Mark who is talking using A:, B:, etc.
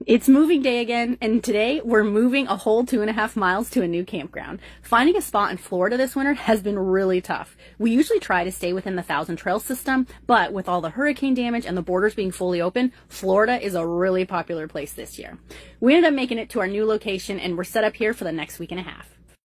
A: It's moving day again, and today we're moving a whole 2.5 miles to a new campground. Finding a spot in Florida this winter has been really tough. We usually try to stay within the Thousand Trails system, but with all the hurricane damage and the borders being fully open, Florida is a really popular place this year. We ended up making it to our new location, and we're set up here for the next week and a half.